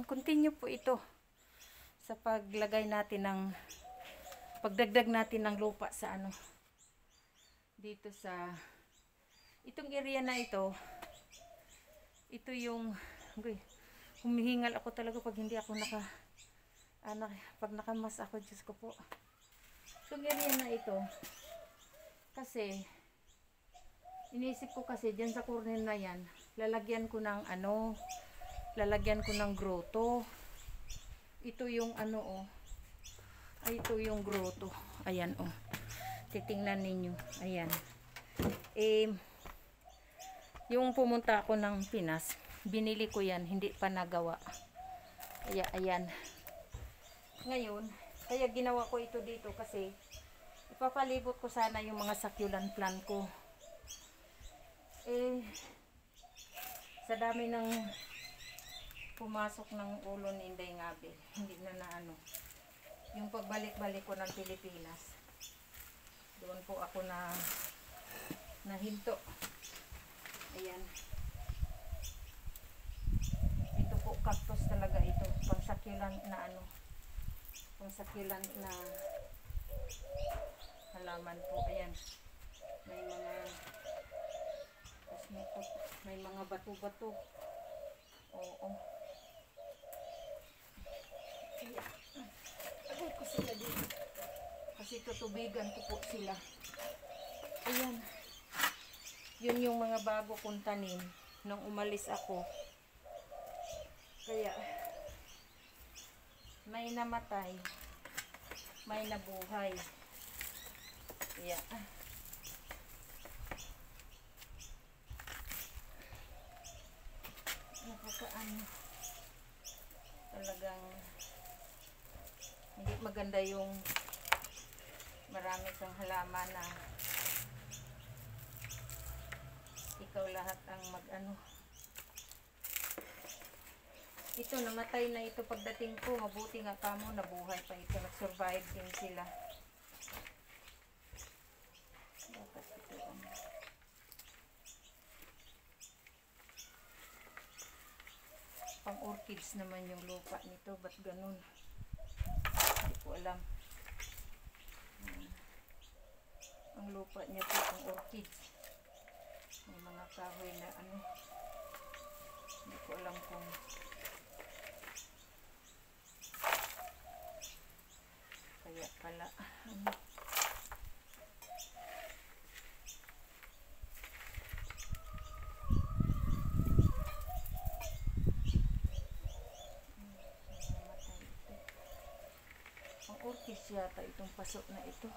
continue po ito sa paglagay natin ng pagdagdag natin ng lupa sa ano dito sa itong area na ito. Ito yung humihingal ako talaga pag hindi ako pag nakamas ako, Diyos ko po. Itong area na ito kasi inisip ko kasi dyan sa corner na yan lalagyan ko ng grotto. Ito yung ito yung grotto. Ayan titingnan ninyo. Ayan. Yung pumunta ako ng Pinas, binili ko yan, hindi pa nagawa. Kaya ayan. Ngayon, kaya ginawa ko ito dito kasi ipapalibot ko sana yung mga succulent plant ko. Sa dami ng pumasok ng ulo ni Inday Ngabel, hindi na yung pagbalik-balik ko ng Pilipinas. Doon po ako nahinto. Ayan. Ito po cactus talaga ito. Pang-succulent na pang-succulent na halaman po. Ayan. May mga bato-bato. Oo. Ayan. Agay ko sila dito. Kasi tutubigan ko po sila. Ayan. Yun yung mga bago kong tanim nung umalis ako. Kaya may namatay, may nabuhay. Kaya talagang hindi maganda yung marami kang halaman na ikaw lahat ang ito namatay na ito pagdating ko, mabuti nga kamo nabuhay pa ito, nag-survive din sila. Dapat ito pang orchids naman yung lupa nito, ba't ganun? Hindi ko alam. Ang lupa niya po pang orchids. May mga kahoy na hindi ko alam kung kaya pala ang orchids yata itong pasok na ito.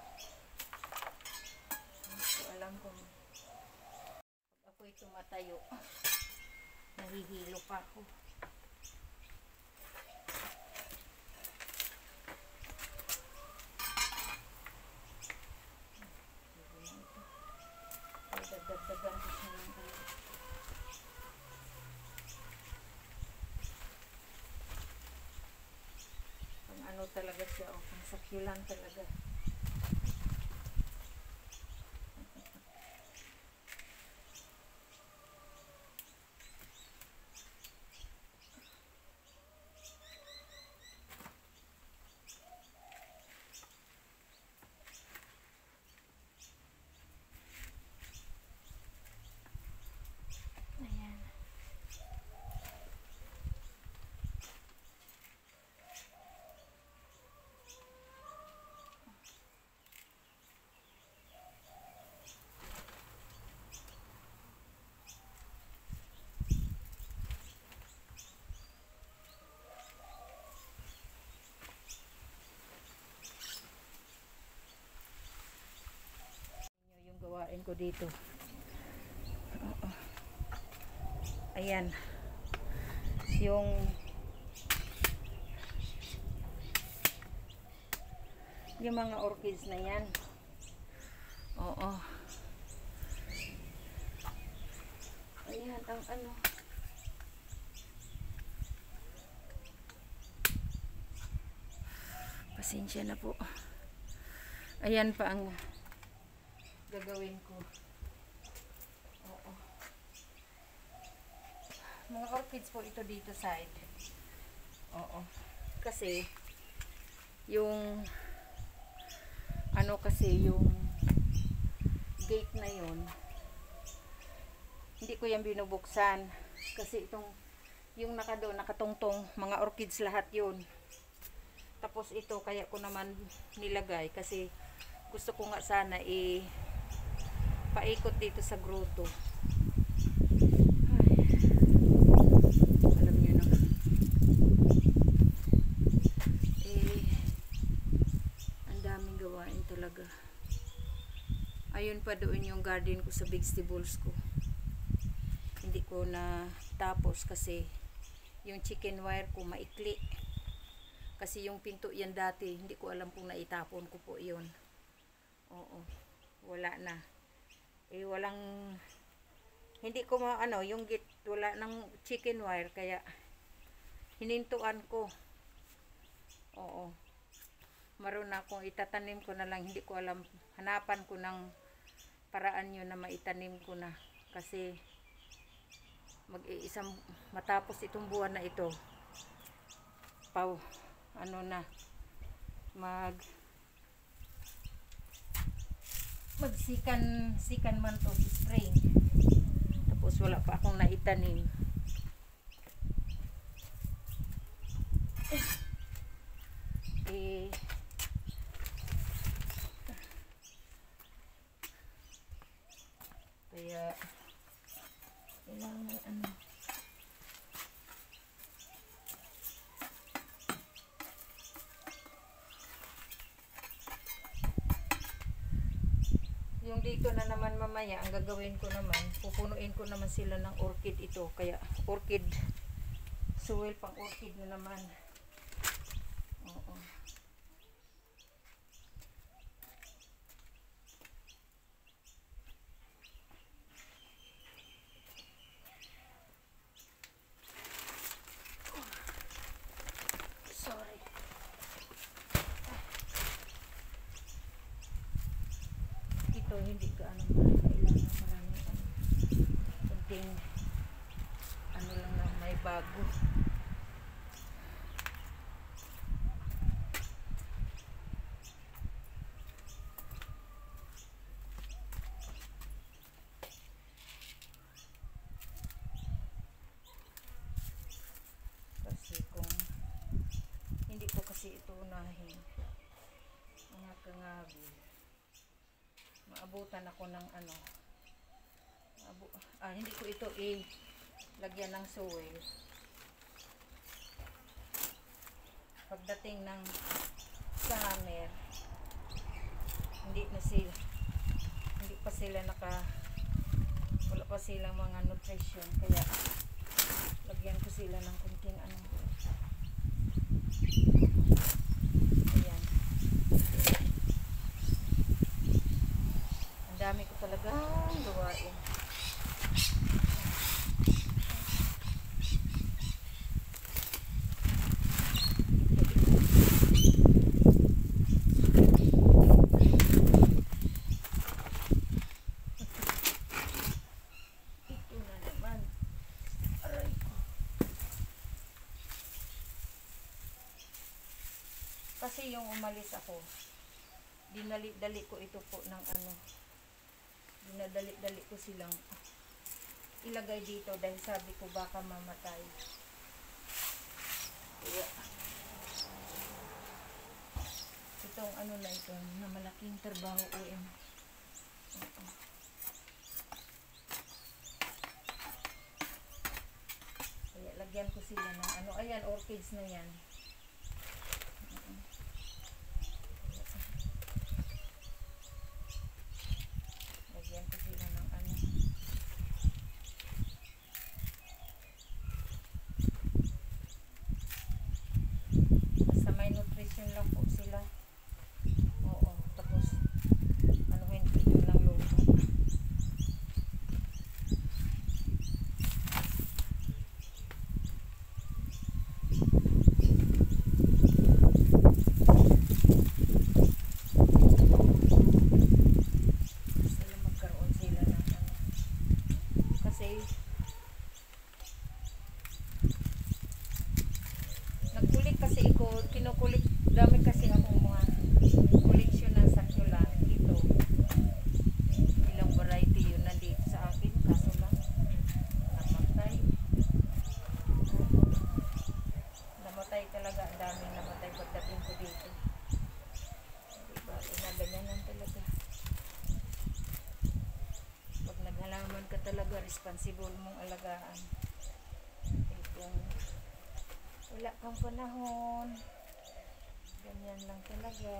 Hindi ko alam kung ako ito matayo, nahihilo pa ako. Dadagdagan ko siya ng pang talaga siya, pang succulent talaga. Gawain ko dito. Ayan. Yung mga orchids na yan. Oo. Ayan ang pasensya na po. Ayan pa ang gagawin ko. Oo. Mga orchids po ito dito side. Oo. Kasi yung ano kasi yung gate na yun, hindi ko yan binubuksan kasi itong yung nakatungtong mga orchids lahat yun. Tapos ito kaya ko naman nilagay kasi gusto ko nga sana paikot dito sa grotto. Ay, alam nyo na. Ang daming gawain talaga. Ayun pa doon yung garden ko sa vegetables ko. Hindi ko na tapos kasi yung chicken wire ko maikli. Kasi yung pinto yan dati, hindi ko alam kung naitapon ko po yun. Oo, wala na. Hindi ko yung gate, wala ng chicken wire, kaya hinintuan ko. Oo. Maroon na akong itatanim ko na lang, hindi ko alam, hanapan ko ng paraan yun na maitanim ko na. Kasi matapos itong buwan na ito, magsikan man to spring. Tapos wala pa akong naitanim. Kaya kailangan yung dito na naman mamaya, ang gagawin ko naman, pupunuin ko naman sila ng orchid ito. Kaya orchid soil, pang orchid na naman. Oo. Sorry. Ito hindi gaano kailangan maraming kunting lang na may bago. Kasi kung hindi ko kasi ito unahin, mga kangabi, maabutan ako ng hindi ko ito lagyan ng soil. Pagdating ng summer, hindi pa sila wala pa silang mga nutrition, kaya lagyan ko sila ng kunting ayan. Ang dami ko talaga gawain. Kasi yung umalis ako, dinali-dali ko ito po ng dinadali-dali ko silang ilagay dito dahil sabi ko baka mamatay. Kaya itong na ito na malaking trabaho ko kaya lagyan ko sila ng ayan, orchids na yan. Nutrition lang po sila. Oo, tapos anuhin ko ito ng lupa. talaga responsible mong alagaan. Kung wala kang panahon, ganyan lang talaga.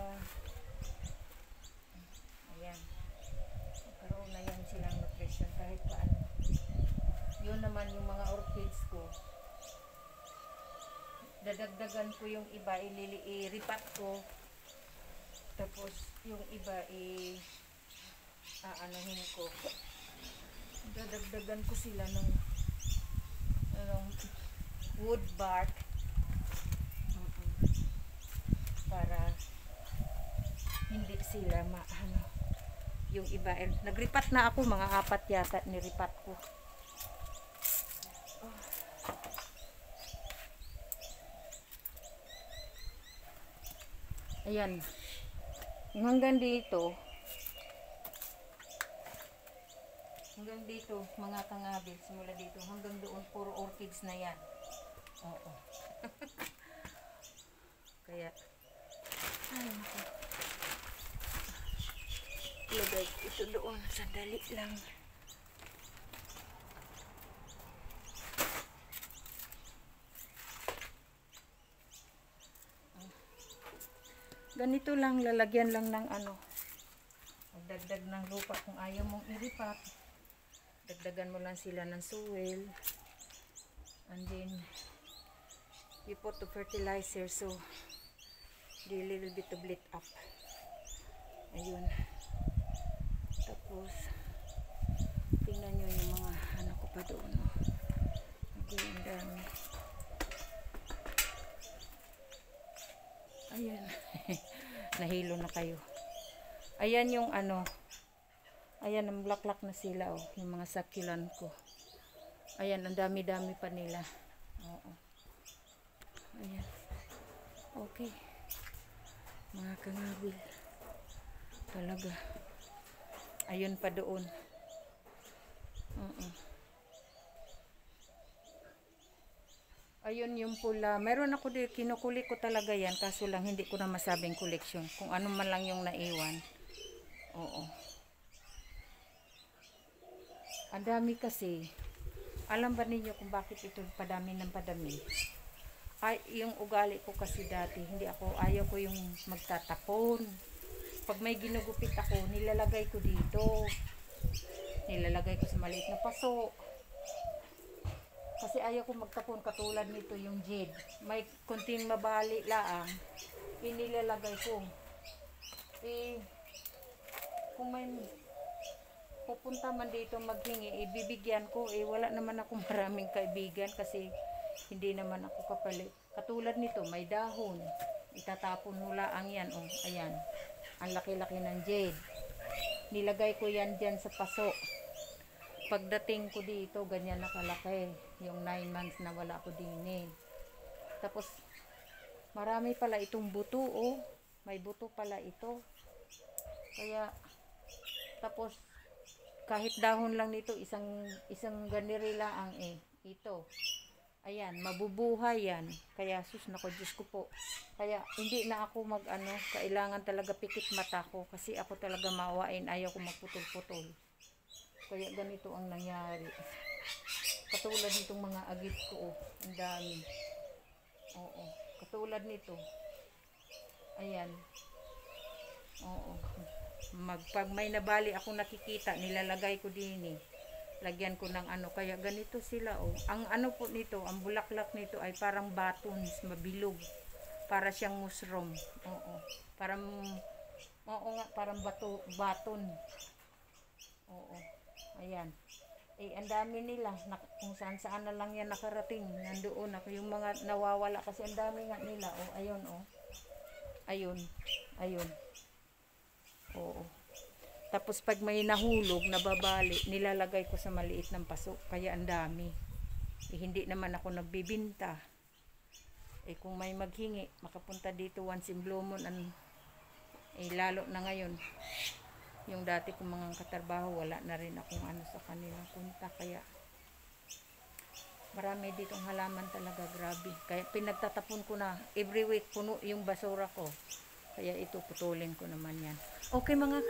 Ayan, magkaroon na yan silang nutrition kahit paano. Yun naman yung mga orchids ko, dadagdagan ko yung iba, i-ripat ko, tapos yung iba aanuhin ko, dadagdagan ko sila ng wood bark para hindi sila yung iba. Nagripat na ako, mga 4 yata niripat ko. Ayan, hanggang dito mga kangabil, simula dito hanggang doon puro orchids na yan. Oo. Kaya ay naku, lagay ito doon, sandali lang. Ganito lang, lalagyan lang ng magdagdag ng lupa kung ayaw mong iripat. Dagdagan mo lang sila ng soil. And then, you put the fertilizer so they little bit to bleed up. Ayun. Tapos, tingnan nyo yung mga ko pa doon. Okay, ang dami. Ayan. Nahilo na kayo. Ayan yung ayan, ang black na sila, oh. Yung mga succulent ko. Ayan, ang dami-dami pa nila. Oo. Ayan. Okay. Mga kangabil. Talaga. Ayun pa doon. Ayun yung pula. Meron ako din, kinukuli ko talaga yan. Kaso lang hindi ko na masabing collection. Kung ano man lang yung naiwan. Oo. Ang dami kasi. Alam ba ninyo kung bakit ito padami ng padami? Ay, yung ugali ko kasi dati, ayaw ko yung magtatapon. Pag may ginugupit ako, nilalagay ko dito. Nilalagay ko sa maliit na paso. Kasi ayaw ko magtapon, katulad nito yung jade. May kunting mabali lang, inilalagay ko. Kung may pupunta man dito maghingi, ibibigyan ko. Wala naman ako maraming kaibigan kasi hindi naman ako kapalit. Katulad nito, may dahon. Itatapon mo lang yan. Oh, ayan. Ang laki-laki ng jade. Nilagay ko yan dyan sa paso. Pagdating ko dito, ganyan nakalaki. Yung 9 months na wala ako din. Tapos, marami pala itong buto, oh. May buto pala ito. Kaya, tapos, kahit dahon lang nito, isang ganiri lang ito. Ayan, mabubuhay yan. Kaya, sus, nako, Diyos ko po. Kaya, hindi na ako kailangan talaga pikit mata ko. Kasi ako talaga maawain, ayaw ko magputol-putol. Kaya ganito ang nangyari. Katulad nitong mga agit ko, ang dami. Oo, katulad nito. Ayan. Oo. Pag may nabali ako nakikita, nilalagay ko din. Lagyan ko ng kaya ganito sila, oh. Ang po nito, ang bulaklak nito ay parang batons, mabilog. Para siyang mushroom. Oo. Parang baton. Oo. Ayan. Ang dami nila. Kung saan na lang yan nakarating. Nandoon ako. Yung mga nawawala kasi ang dami nga nila. Oh, ayun, oh. Ayun. Oo. Tapos pag may nahulog, nababali, nilalagay ko sa maliit ng paso. Kaya ang dami. Hindi naman ako nagbibinta. Kung may maghingi, makapunta dito once in blue moon. Lalo na ngayon. Yung dati kong mga katrabaho, wala na rin akong sa kanilang punta. Kaya marami ditong halaman talaga, grabe. Kaya pinagtatapon ko na every week, puno yung basura ko. Kaya ito, putulin ko naman yan. Okay mga